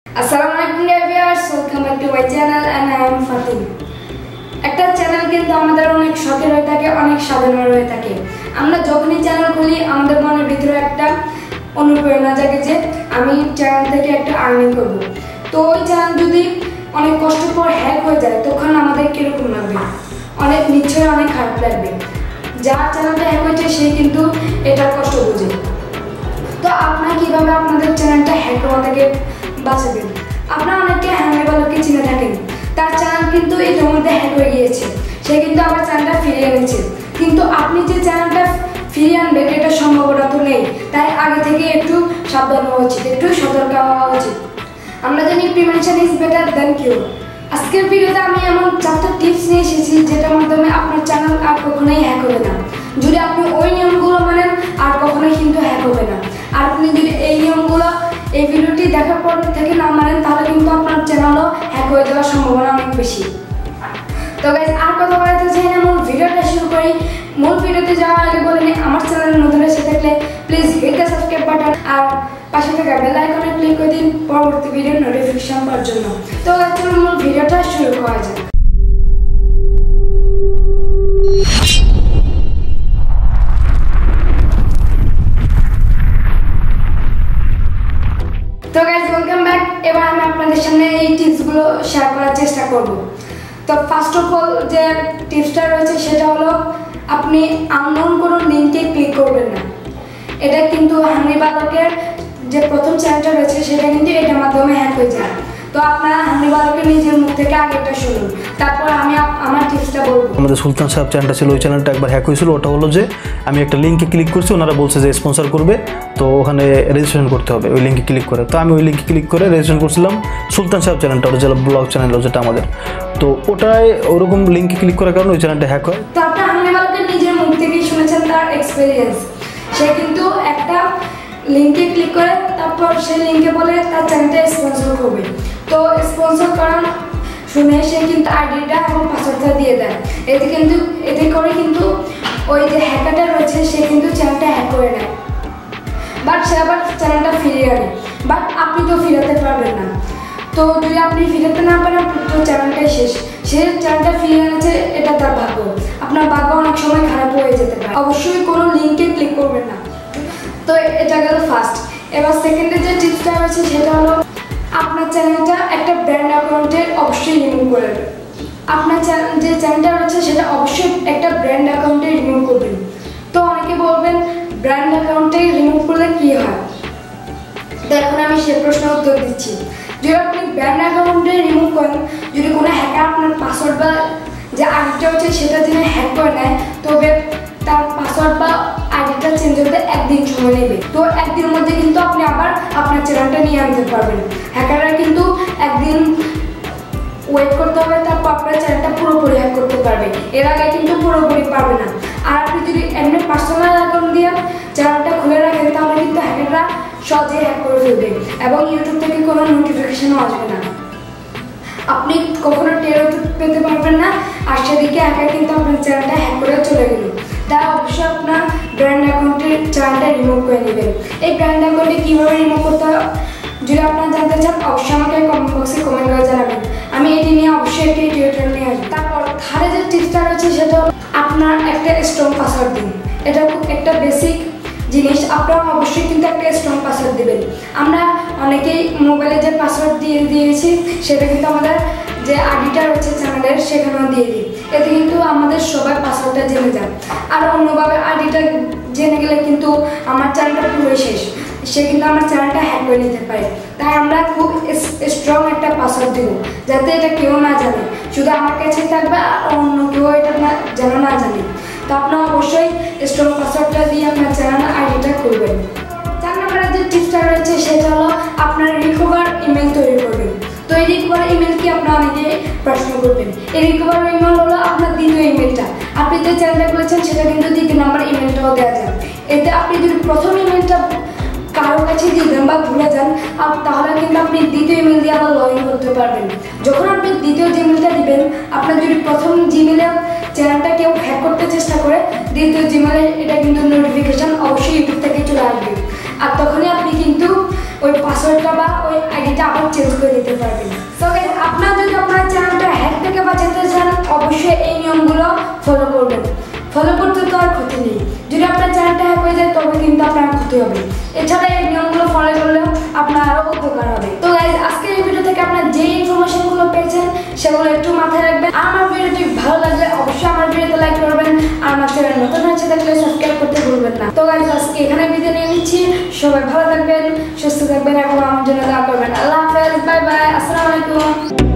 Assalamualaikum dear viewers, welcome back to my channel and I am Fatima. একটা channel কিন্তু আমাদের অনেক শখের হয়ে থাকে, অনেক সাধারণ হয়ে থাকে। আমরা যখনই চ্যানেল খুলি আমাদের মনের ভিতরে একটা অনুপ্রেরণা জাগে যে আমি চ্যানেল থেকে একটা আর্নিং করব। তো ওই চ্যানেল যদি অনেক কষ্ট পর হ্যাক হয়ে যায় তখন আমাদের কিরকম লাগবে? নিশ্চয়ই অনেক খারাপ লাগবে। যার চ্যানেলটা হ্যাক হয়েছে সে কিন্তু এটার কষ্ট বোঝে। তো আপনারা কিভাবে আপনাদের চ্যানেলটা হ্যাক হওয়া থেকে বাঁচাবেন? আপনারা অনেকে হ্যান্ডেবালকে চিনে থাকেন, তার চ্যানেল কিন্তু এটার মধ্যে হ্যাক হয়ে গিয়েছে, সে কিন্তু আমার চ্যানেলটা ফিরিয়ে এনেছে। কিন্তু আপনি যে চ্যানেলটা ফিরিয়ে আনবেন এটা সম্ভাবনা তো নেই, তাই আগে থেকে একটু সাবধান হওয়া উচিত, একটু সতর্ক হওয়া উচিত। আমরা জানি prevention is better than cure. আজকের ভিডিওতে আমি এমন 4টা টিপস নিয়ে এসেছি যেটার মাধ্যমে আপনার চ্যানেল আর কখনোই হ্যাক হবে না। যদি আপনি ওই নিয়মগুলো মানেন আর কখনোই কিন্তু হ্যাক হবে না। আর আপনি যদি এই নিয়মগুলো এই ভিডিওটি দেখার পর থেকে না মানেন তাহলে কিন্তু আপনার চ্যানেলও হ্যাক হয়ে যাওয়ার সম্ভাবনা অনেক বেশি। তো গাইস আর কথা বলতে চাই না, মূল ভিডিওটা শুরু করি। মূল ভিডিওতে যাওয়ার আগে বলে নিই, আমার চ্যানেলে নতুন এসে থাকলে please hit the subscribe button আর পাশে থাকা বেল আইকনে ক্লিক করে দিন পরবর্তী ভিডিওর নোটিফিকেশন পাওয়ার জন্য। তো চলুন মূল ভিডিওটা শুরু করা যাক। তো গাইস ওয়েলকাম ব্যাক। এবার আমি আপনাদের সামনে এই টিপসগুলো শেয়ার করার চেষ্টা করব। তো ফার্স্ট অফ অল যে টিপসটা রয়েছে সেটা হলো আপনি আননোন কোনো লিঙ্কে ক্লিক করবেন না। এটা কিন্তু হানিবালকের যে প্রথম চ্যানেলটা রয়েছে সেটা কিন্তু এটার মাধ্যমে হ্যাক হয়ে যায়। তো আপনারা হানিবালকের নিজের মুখ থেকে আগেটা শুনুন, তারপর আমি আমার টিপসটা বলবো। আমাদের সুলতান সাহেব চ্যানেলটা ছিল, ওই চ্যানেলটা একবার হ্যাক হয়েছিল। ওটা হলো যে আমি একটা লিঙ্কে ক্লিক করছি, ওনারা বলছে যে স্পন্সর করবে, তো ওখানে রেজিস্ট্রেশন করতে হবে ওই লিঙ্কে ক্লিক করে। তো আমি ওই লিঙ্কে ক্লিক করে রেজিস্ট্রেশন করছিলাম সুলতান সাহেব চ্যানেলটা, ওটা যেটা ব্লগ চ্যানেল যেটা আমাদের। তো ওটাই ওরকম লিঙ্কে ক্লিক করার কারণে ওই চ্যানেলটা হ্যাক হয়। তো আপনি হানিবালকের নিজের মুখ থেকেই শুনেছেন তার এক্সপিরিয়েন্স। সে কিন্তু একটা লিঙ্কে ক্লিক করে তারপর সেই লিঙ্কে বলে তার চ্যানেলটা স্পন্সর করবে। তো স্পন্সর করার শুনে সে কিন্তু আইডিটা এবং পাসওয়ার্ডটা দিয়ে দেয়। এতে করে কিন্তু ওই যে হ্যাকারটা রয়েছে সে কিন্তু চ্যানেলটা হ্যাক করে নেয়, বাট সে আবার চ্যানেলটা ফিরিয়ে আনে। বাট আপনি তো ফিরাতে পারবেন না। তো যদি আপনি ফিরাতে না পারেন তো চ্যানেলটাই শেষ। সে চ্যানেলটা ফিরিয়ে এনেছে, এটা তার ভাগ্য। আপনার ভাগ্য অনেক সময় খারাপ হয়ে যেতে পারে। অবশ্যই কোনো লিঙ্কে ক্লিক করবেন না। তো এটা গেল ফার্স্ট। এবার সেকেন্ডে যে টিপসটা রয়েছে সেটা হলো আপনার চ্যানেলটা একটা ব্র্যান্ড অ্যাকাউন্টে অবশ্যই রিমুভ করবেন। আপনার যে চ্যানেলটা রয়েছে সেটা অবশ্যই একটা ব্র্যান্ড অ্যাকাউন্টে রিমুভ করবেন। তো অনেকে বলবেন ব্র্যান্ড অ্যাকাউন্টে রিমুভ করলে কী হয়? তো এখন আমি সে প্রশ্নের উত্তর দিচ্ছি। যদি আপনি ব্র্যান্ড অ্যাকাউন্টে রিমুভ করেন, যদি কোনো হ্যাকার আপনার পাসওয়ার্ড বা যে আইডিটা হচ্ছে সেটা যিনি হ্যাক করে নেয়, তবে তার পাসওয়ার্ড বা আইডিটা চেঞ্জ করতে একদিন সময় নেবে। তো একদিনের মধ্যে কিন্তু আপনি আবার আপনার চ্যানেলটা নিয়ে আনতে পারবেন। হ্যাকাররা কিন্তু একদিন ওয়েট করতে হবে, তারপর আপনার চ্যানেলটা পুরোপুরি হ্যাক করতে পারবে। এর আগে কিন্তু পুরোপুরি পারবে না। আর আপনি যদি এমনি পার্সোনাল অ্যাকাউন্ট দিয়ে চ্যানেলটা খুলে রাখেন তাহলে কিন্তু হ্যাকাররা সহজে হ্যাক করে ফেলবে এবং ইউটিউব থেকে কোনো নোটিফিকেশনও আসবে না। আপনি কখনো টেরও পেতে পারবেন না, আর সেদিকে হ্যাকার কিন্তু আপনার চ্যানেলটা হ্যাক করে চলে গেল। তাই অবশ্যই আপনার ব্র্যান্ড অ্যাকাউন্টের চ্যানেলটা রিমুভ করে নেবেন। এই ব্র্যান্ড অ্যাকাউন্টে কীভাবে রিমুভ করতে হয় যদি আপনারা জানতে চান অবশ্যই আমাকে কমেন্ট বক্সে কমেন্ট করে জানাবেন। আমি এটি নিয়ে অবশ্যই একটি টিউটোরিয়াল নিয়ে আসবো। তারপর থার্ডে যে টিপসটা রয়েছে সেটা আপনার একটা স্ট্রং পাসওয়ার্ড দিন। এটা খুব একটা বেসিক জিনিস। আপনারা অবশ্যই কিন্তু একটা স্ট্রং পাসওয়ার্ড দেবেন। আমরা অনেকেই মোবাইলে যে পাসওয়ার্ড দিয়েছি সেটা কিন্তু আমাদের যে আইডিটা রয়েছে চ্যানেলের সেখানেও দিয়ে দিই। এতে কিন্তু আমাদের সবাই পাসওয়ার্ডটা জেনে যায়। আর অন্যভাবে আইডিটা জেনে গেলে কিন্তু আমার চ্যানেলটা পুরোই শেষ, সে কিন্তু আমার চ্যানেলটা হ্যাক করে নিতে পারে। তাই আমরা খুব স্ট্রং একটা পাসওয়ার্ড দেবো যাতে এটা কেউ না জানে, শুধু আমার কাছে থাকবে আর অন্য কেউ এটা যেন না জানে। তো আপনারা অবশ্যই স্ট্রং পাসওয়ার্ডটা দিয়ে আপনার চ্যানেল আইডিটা খুলবেন। 4 নম্বরের যে টিপসটা রয়েছে সেটা হলো আপনার রিকভার ইমেল তৈরি করবেন। তো এই রিকভার ইমেল কি আপনারা অনেকে প্রশ্ন করবেন। এই রিকভার ইমেল হলো আপনার দ্বিতীয় ইমেলটা। আপনি যে চ্যানেলটা খুলেছেন সেটা কিন্তু 2 নম্বর ইমেলটাও দেওয়া যায়। এতে আপনি যদি প্রথম ইমেলটা কারোর কাছে দিয়ে দেন বা ভুলে যান তাহলে কিন্তু আপনি দ্বিতীয় ইমেল দিয়ে আবার লগ ইন করতে পারবেন। যখন আপনি দ্বিতীয় জিমেলটা দিবেন, আপনার যদি প্রথম জিমেলে চ্যানেলটা কেউ হ্যাক করতে চেষ্টা করে দ্বিতীয় জিমেলে এটা কিন্তু নোটিফিকেশন অবশ্যই ইউটিউব থেকে চলে আসবে। আর তখনই আপনি কিন্তু ওই পাসওয়ার্ডটা বা ওই আইডিটা আবার চেঞ্জ করে দিতে পারবেন। তো গাইস আপনারা যদি আপনার চ্যানেলটা হ্যাক থেকে বাঁচাতে চান অবশ্যই এই নিয়মগুলো ফলো করবেন। ফলো করতে তো আর ক্ষতি নেই, যদি আপনার চ্যানেলটা হ্যাক হয়ে যায় তবে কিন্তু আপনার ক্ষতি হবে। এছাড়া এই নিয়মগুলো ফলো করলেও আপনার আরও উপকার হবে। তো গাইস আজকের এই ভিডিও থেকে আপনারা যে ইনফরমেশনগুলো পেয়েছেন সেগুলো একটু মাথায় রাখবেন। আমার ভিডিওটি ভালো লাগলে অবশ্যই আমার ভিডিওতে লাইক করবেন, আর আমার চ্যানেল নতুন হচ্ছে থাকলে সাবস্ক্রাইব করতে ভুলবেন না। তো গাইস আজকে এখানে বিদায় নিয়ে নিচ্ছি। সবাই ভালো থাকবেন, সুস্থ থাকবেন এবং আমার জন্য দোয়া করবেন। আল্লাহ হাফেজ, বাই বাই, আসসালামু আলাইকুম।